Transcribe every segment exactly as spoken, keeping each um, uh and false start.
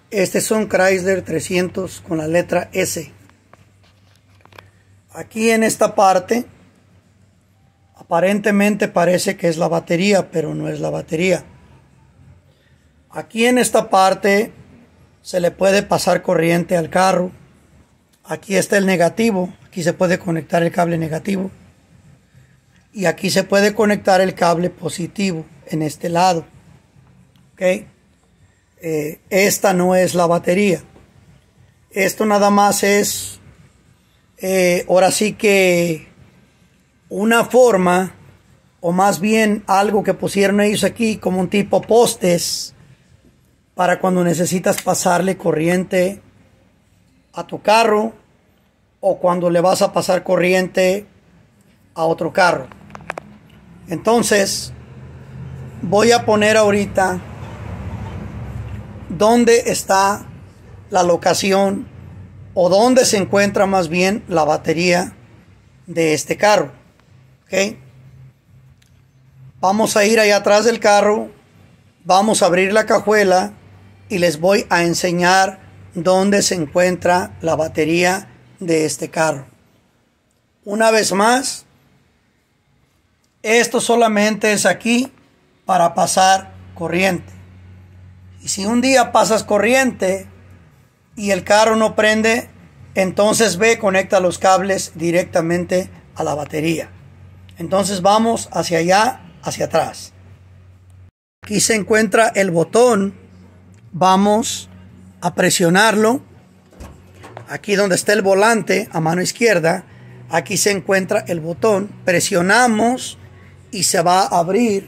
Este es un Chrysler trescientos con la letra S. Aquí en esta parte aparentemente parece que es la batería, pero no es la batería. Aquí en esta parte se le puede pasar corriente al carro. Aquí está el negativo, aquí se puede conectar el cable negativo. Y aquí se puede conectar el cable positivo en este lado. ¿Ok? Eh, esta no es la batería. Esto nada más es, eh, ahora sí que una forma, o más bien algo que pusieron ellos aquí como un tipo postes para cuando necesitas pasarle corriente a tu carro o cuando le vas a pasar corriente a otro carro. Entonces voy a poner ahorita dónde está la locación o dónde se encuentra más bien la batería de este carro. ¿Ok? Vamos a ir allá atrás del carro, vamos a abrir la cajuela y les voy a enseñar dónde se encuentra la batería de este carro. Una vez más, esto solamente es aquí para pasar corriente. Y si un día pasas corriente y el carro no prende, entonces ve, conecta los cables directamente a la batería. Entonces vamos hacia allá, hacia atrás. Aquí se encuentra el botón. Vamos a presionarlo. Aquí donde está el volante, a mano izquierda, aquí se encuentra el botón. Presionamos y se va a abrir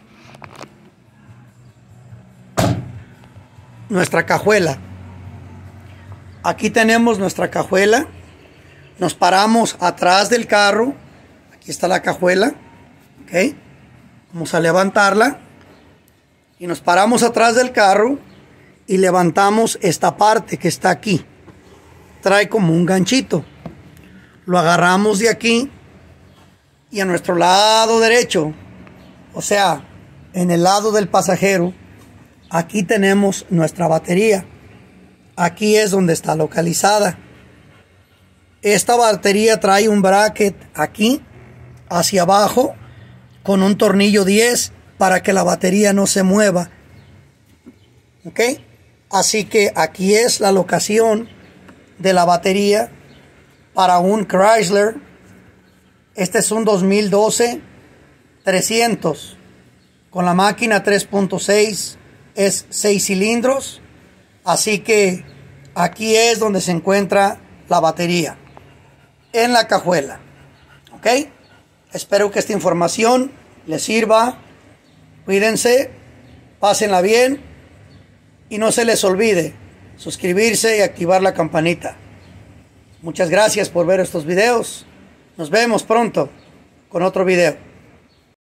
nuestra cajuela. Aquí tenemos nuestra cajuela. Nos paramos atrás del carro. Aquí está la cajuela. ¿Ok? Vamos a levantarla. Y nos paramos atrás del carro y levantamos esta parte que está aquí. Trae como un ganchito. Lo agarramos de aquí y a nuestro lado derecho, o sea, en el lado del pasajero, aquí tenemos nuestra batería. Aquí es donde está localizada. Esta batería trae un bracket aquí hacia abajo con un tornillo diez para que la batería no se mueva. ¿Ok? Así que aquí es la locación de la batería para un Chrysler. Este es un dos mil doce trescientos con la máquina tres punto seis, es seis cilindros. Así que aquí es donde se encuentra la batería, en la cajuela. ¿Ok? Espero que esta información les sirva. Cuídense, pásenla bien y no se les olvide suscribirse y activar la campanita. Muchas gracias por ver estos videos. Nos vemos pronto con otro video.